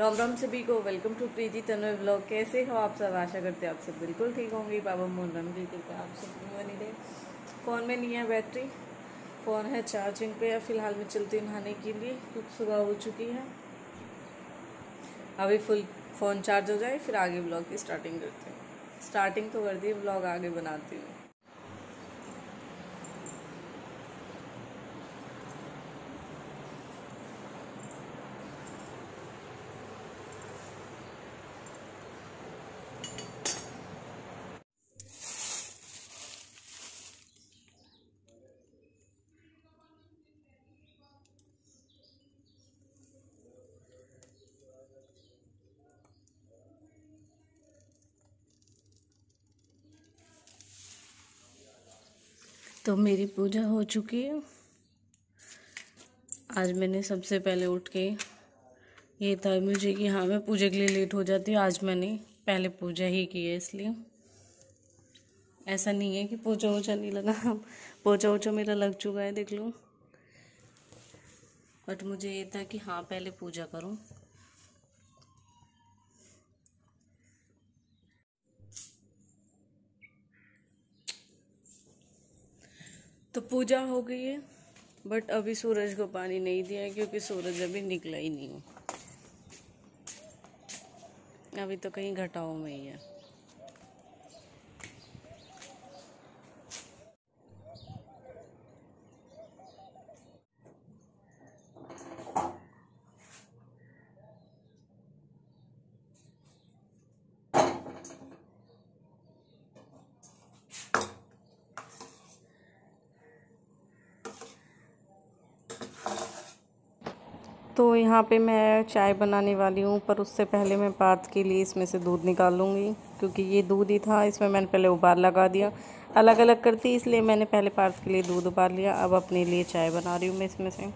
राम राम सभी को। Welcome to Preeti Tanmay blog. कैसे हो आप सब? आशा करते हैं आप सब बिल्कुल ठीक होंगे। बाबा मोहन राम जी कृपा आप सब बनी रहे। फ़ोन में नहीं है बैटरी, फ़ोन है चार्जिंग पे। या फिलहाल मैं चलती हूँ नहाने के लिए क्योंकि सुबह हो चुकी है। अभी फुल फ़ोन चार्ज हो जाए फिर आगे ब्लॉग की स्टार्टिंग करते हैं। स्टार्टिंग तो कर दी, ब्लॉग आगे बनाती हूँ। तो मेरी पूजा हो चुकी है। आज मैंने सबसे पहले उठ के ये था मुझे कि हाँ मैं पूजा के लिए लेट हो जाती हूँ। आज मैंने पहले पूजा ही की है, इसलिए ऐसा नहीं है कि पूजा वूजा नहीं लगा। पूजा वूजा मेरा लग चुका है, देख लो। बट मुझे ये था कि हाँ पहले पूजा करूँ। तो पूजा हो गई है, बट अभी सूरज को पानी नहीं दिया है क्योंकि सूरज अभी निकला ही नहीं है। अभी तो कहीं घटाओ में ही है। तो यहाँ पे मैं चाय बनाने वाली हूँ, पर उससे पहले मैं पार्थ के लिए इसमें से दूध निकाल लूँगी क्योंकि ये दूध ही था। इसमें मैंने पहले उबाल लगा दिया, अलग अलग करती, इसलिए मैंने पहले पार्थ के लिए दूध उबाल लिया। अब अपने लिए चाय बना रही हूँ मैं इसमें से।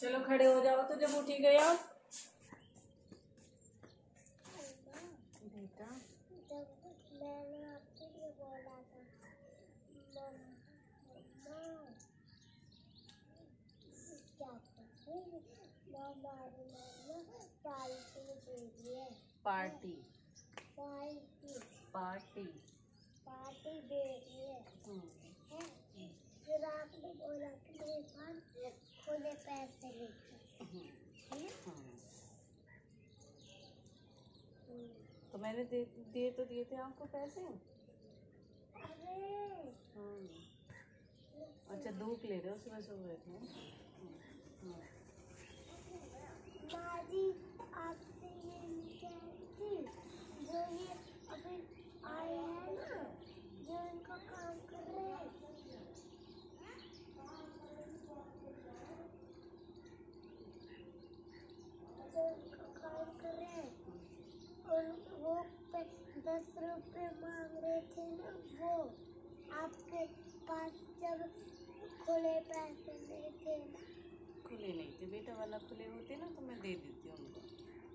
चलो खड़े हो जाओ तो जब उठी गए आप। बेटा जब मैंने आपसे ये बोला था हमारी मम्मा पार्टी दे रही है। पार्टी पार्टी पार्टी पार्टी दे रही है। फिर आपने बोला कि मेरे पास खुले पैसे लेकर। तो मैंने दिए तो दिए थे आपको पैसे। अरे अच्छा धूप ले रहे हो सुबह सुबह थे। माजी आपसे ये नहीं कह रही थी जो ये अभी आए हैं ना जो इनका काम कर रहे हैं और वो 10 रुपए मांग रहे थे ना वो आपके पास जब खुले पैसे नहीं थे ना। खुले नहीं थे बेटा वाला खुले होते ना तो मैं दे देती हूँ उनको।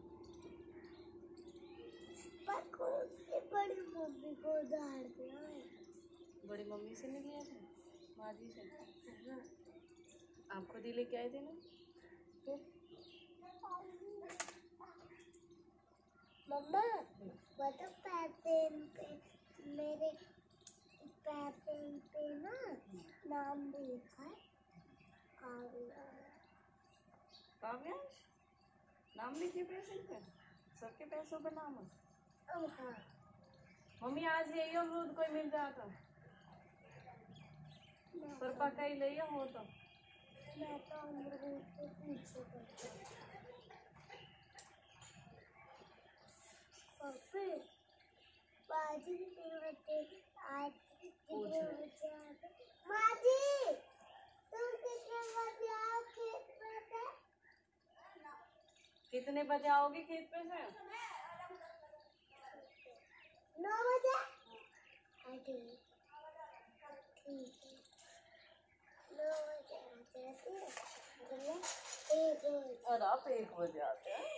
पर कौन से बड़ी मम्मी को उधार दिया है? बड़ी मम्मी से नहीं लिया था माँ जी से। आप खुद ही लेके आए थे ना। मम्मा वो तो पैसे पे मेरे पैसे पे ना नाम भी लिखा है काव्यांश नाम लिखिए पैसे पे। सबके पैसों पर नाम है। हाँ मम्मी आज ले आओ अमरूद कोई मिल जाता पर पका ही ले हो तो। मैं तो अमरूद के पीछे पड़ती और फिर बाजी कितने बजे आज कितने बजे आए? माजी तुम कितने बजे आओ खेत में से? कितने बजे आओगे खेत पे से? 9 बजे। ठीक है 9 बजे आ जाती है। और आप 1 बजे आते हैं।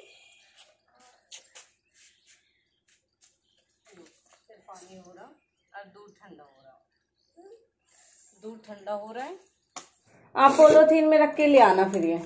फिर पानी हो रहा और दूध ठंडा हो रहा। दूध ठंडा हो रहा है। आप पॉलीथीन में रख के ले आना फिर ये।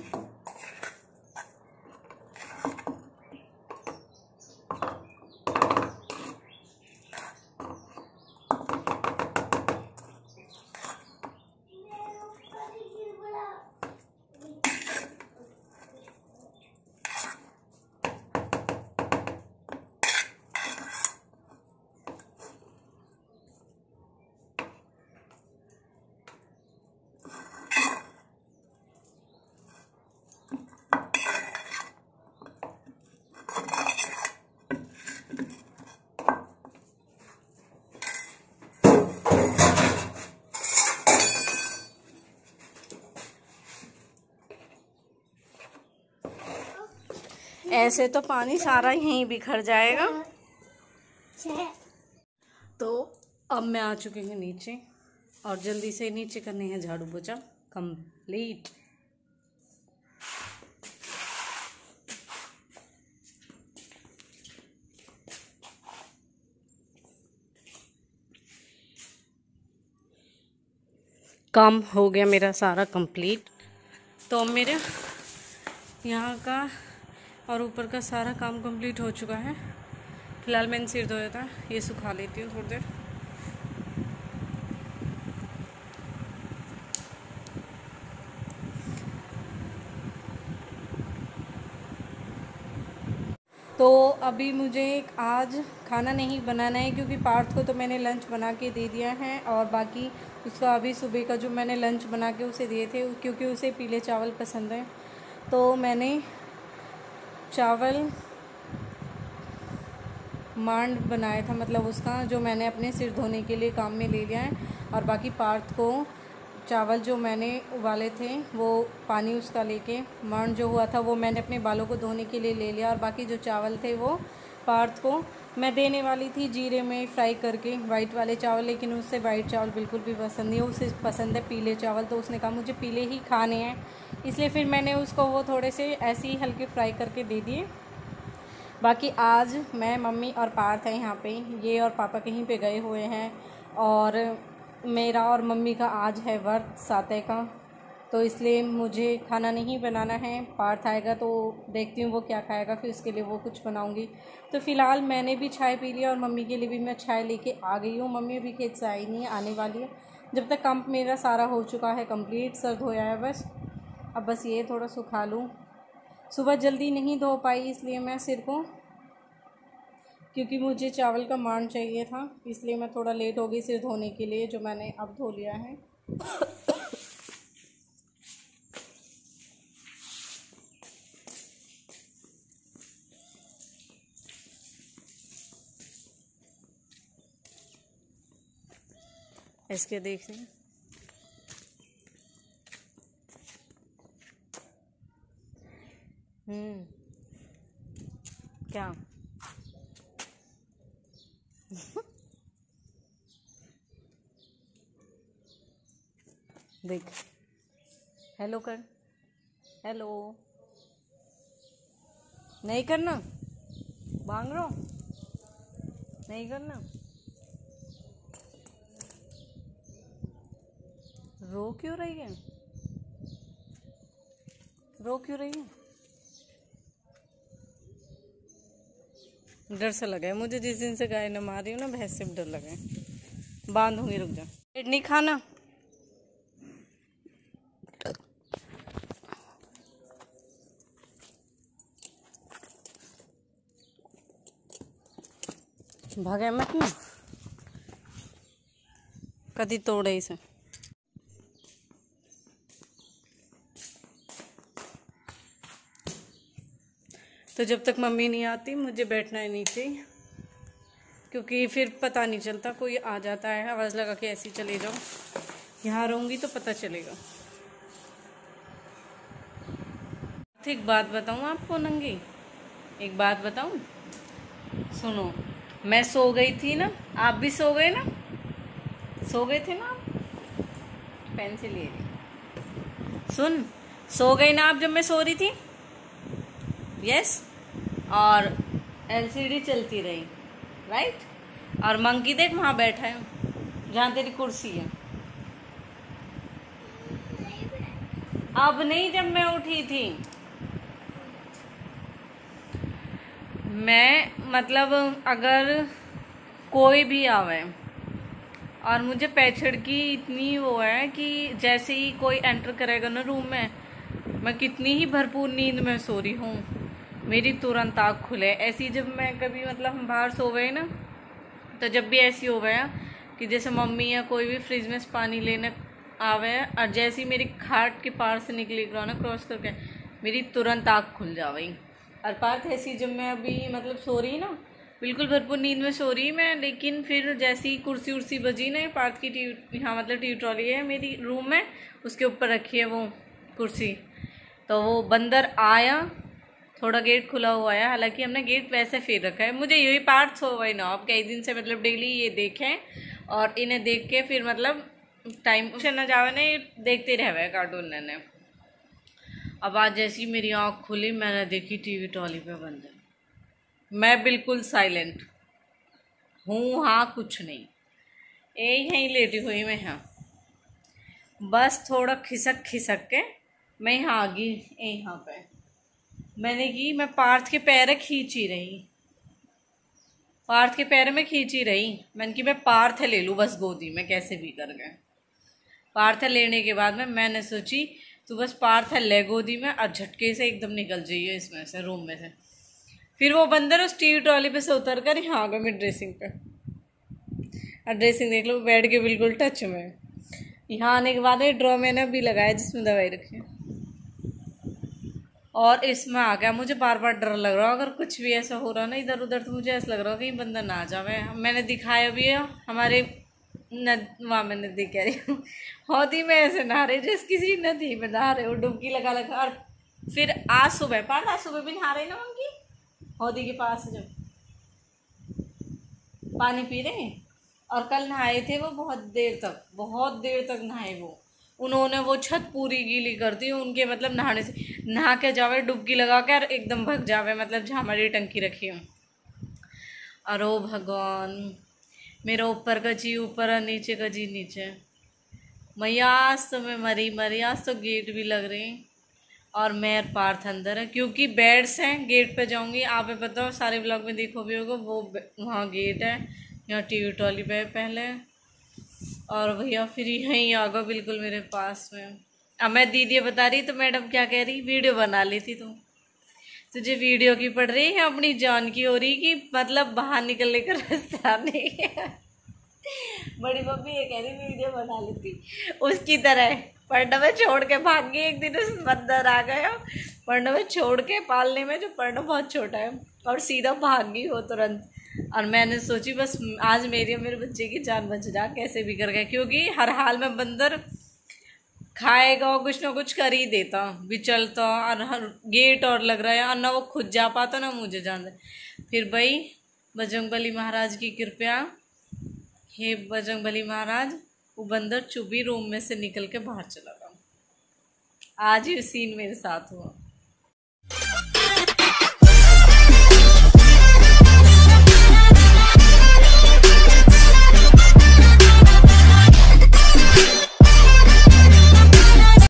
ऐसे तो पानी सारा यहीं बिखर जाएगा। तो अब मैं आ चुकी हूँ नीचे और जल्दी से नीचे करनी है झाड़ू पोछा कंप्लीट। काम हो गया मेरा सारा कंप्लीट। तो अब मेरे यहाँ का और ऊपर का सारा काम कंप्लीट हो चुका है। फिलहाल मैंने सिर धोया था, ये सुखा लेती हूँ थोड़ी देर। तो अभी मुझे आज खाना नहीं बनाना है क्योंकि पार्थ को तो मैंने लंच बना के दे दिया है और बाकी उसका अभी सुबह का जो मैंने लंच बना के उसे दिए थे क्योंकि उसे पीले चावल पसंद है। तो मैंने चावल मांड बनाया था, मतलब उसका जो मैंने अपने सिर धोने के लिए काम में ले लिया है। और बाकी पार्थ को चावल जो मैंने उबाले थे वो पानी उसका लेके मांड जो हुआ था वो मैंने अपने बालों को धोने के लिए ले लिया और बाकी जो चावल थे वो पार्थ को मैं देने वाली थी जीरे में फ्राई करके वाइट वाले चावल, लेकिन उससे वाइट चावल बिल्कुल भी पसंद नहीं है, उसे पसंद है पीले चावल। तो उसने कहा मुझे पीले ही खाने हैं, इसलिए फिर मैंने उसको वो थोड़े से ऐसे ही हल्के फ्राई करके दे दिए। बाकी आज मैं, मम्मी और पार्थ हैं यहाँ पे, ये और पापा कहीं पे गए हुए हैं, और मेरा और मम्मी का आज है व्रत सातय का, तो इसलिए मुझे खाना नहीं बनाना है। पार्थ आएगा तो देखती हूँ वो क्या खाएगा, फिर उसके लिए वो कुछ बनाऊँगी। तो फ़िलहाल मैंने भी चाय पी लिया और मम्मी के लिए भी मैं चाय लेके आ गई हूँ। मम्मी अभी खेत से आई नहीं है, आने वाली है। जब तक काम मेरा सारा हो चुका है कंप्लीट, सर धोया है बस, अब बस ये थोड़ा सुखा लूँ। सुबह जल्दी नहीं धो पाई इसलिए मैं सिर को, क्योंकि मुझे चावल का मांड चाहिए था, इसलिए मैं थोड़ा लेट हो गई सिर धोने के लिए, जो मैंने अब धो लिया है। इसके देख रहे हैं क्या देख, हेलो कर, हेलो नहीं करना, मांग रहा हूँ नहीं करना, रो क्यों रही है, रो क्यों रही है? डर सा लगा है मुझे, जिस दिन से गाय न मार रही हूँ ना, भैंस से डर लगा है। बांधूंगी, रुक जा। पेट नहीं खाना, भागे मत ना, कदी तोड़े इसे। तो जब तक मम्मी नहीं आती मुझे बैठना है नीचे, क्योंकि फिर पता नहीं चलता, कोई आ जाता है आवाज़ लगा के ऐसे ही चले जाओ। यहाँ रहूँगी तो पता चलेगा। तो एक बात बताऊँ आपको नंगी, एक बात बताऊँ, सुनो। मैं सो गई थी ना, आप भी सो गए ना, सो गए थे ना आप, पेंसिल ले ली, सुन, सो गई ना आप जब मैं सो रही थी, यस, और एलसीडी चलती रही, राइट, और मंकी देख वहाँ बैठा है जहाँ तेरी कुर्सी है। अब नहीं, जब मैं उठी थी मैं, मतलब अगर कोई भी आवे और मुझे पैछड़ की इतनी वो है कि जैसे ही कोई एंटर करेगा ना रूम में, मैं कितनी ही भरपूर नींद में सो रही हूँ, मेरी तुरंत आँख खुले। ऐसी जब मैं कभी, मतलब हम बाहर सो गए ना, तो जब भी ऐसी हो गया कि जैसे मम्मी या कोई भी फ्रिज में से पानी लेने आवे और जैसे ही मेरी खाट के पार से निकली ना क्रॉस करके, मेरी तुरंत आँख खुल जावई। और पार्थ ऐसी जब मैं अभी मतलब सो रही ना, बिल्कुल भरपूर नींद में सो रही मैं, लेकिन फिर जैसी कुर्सी उर्सी बजी ना, पार्थ की यहाँ मतलब ट्यूब ट्रॉली है मेरी रूम में, उसके ऊपर रखी है वो कुर्सी, तो वो बंदर आया, थोड़ा गेट खुला हुआ है, हालांकि हमने गेट वैसे फेर रखा है। मुझे यही पार्ट हो गई ना, अब कई दिन से मतलब डेली ये देखें, और इन्हें देख के फिर मतलब टाइम से न जावे ना, ये देखते रहे कार्टून ने। अब आज जैसी मेरी आँख खुली, मैंने देखी टीवी ट्रॉली पे बंद है। मैं बिल्कुल साइलेंट हूँ, हाँ कुछ नहीं, यहीं लेटी हुई मैं, हाँ बस थोड़ा खिसक खिसक के मैं यहाँ आ गई। यहाँ पे मैंने की, मैं पार्थ के पैर खींची रही, पार्थ के पैर में खींची रही, मैंने की मैं पार्थ ले लूँ बस गोदी में, कैसे भी कर गए। पार्थ लेने के बाद में मैंने सोची तो बस पार्थ ले गोदी में, और झटके से एकदम निकल जाइए इसमें से, रूम में से। फिर वो बंदर उस टीवी ट्रॉली पे से उतर कर यहाँ आ गया मेरी ड्रेसिंग पे, और ड्रेसिंग देख लो बेड के बिल्कुल टच में। यहाँ आने के बाद ये ड्रॉ मैंने भी लगाया जिसमें दवाई रखी है, और इसमें आ गया। मुझे बार बार डर लग रहा, अगर कुछ भी ऐसा हो रहा ना इधर उधर, तो मुझे ऐसा लग रहा कहीं बंदर ना आ जावे। मैंने दिखाया भी है हमारे वहाँ, मैं नदी कह रही हूँ, हौदी में ऐसे नहा रहे जैसे किसी नदी में नहा रहे हो, डुबकी लगा लगा। और फिर आज सुबह भी नहा रही ना उनकी हौदी के पास, जब पानी पी रहे हैं। और कल नहाए थे वो बहुत देर तक नहाए वो। उन्होंने वो छत पूरी गीली कर दी उनके, मतलब नहाने से, नहा के जावे डुबकी लगा के और एकदम भग जावे, मतलब जहाँ हमारी टंकी रखी हूँ। और ओ भगवान, मेरा ऊपर का जी ऊपर और नीचे का जी नीचे। मैया आज तो मैं मरी आज तो गेट भी लग रही और मैं और पार्थ अंदर है, क्योंकि बेड्स हैं। गेट पे जाऊंगी, आप बताओ सारे ब्लॉग में देखो भी होगा, वो वहाँ गेट है, यहाँ टीवी ट्रॉली पे पहले, और भैया फिर यहीं आ गए बिल्कुल मेरे पास में। अब मैं दीदी बता रही तो मैडम क्या कह रही, वीडियो बना ली थी तुझे वीडियो की पड़ रही है, अपनी जान की हो रही कि मतलब बाहर निकलने का रास्ता नहीं है। बड़ी मम्मी ये कह रही वीडियो बना ली थी उसकी तरह। पढ़ना में छोड़ के भाग गई एक दिन, उस बंदर आ गया पढ़ना में छोड़ के, पालने में जो पढ़ना बहुत छोटा है, और सीधा भाग गई वो तुरंत। और मैंने सोची बस आज मेरी और मेरे बच्चे की जान बच जा, कैसे भी कर गए, क्योंकि हर हाल में बंदर खाएगा और कुछ ना कुछ कर ही देता भी चलता, और हर गेट और लग रहा है, और ना वो खुद जा पाता ना मुझे जान दे। फिर भाई बजरंगबली महाराज की कृपया, हे बजरंगबली महाराज, वो बंदर चुपी रूम में से निकल के बाहर चला गया। आज ही सीन मेरे साथ हुआ।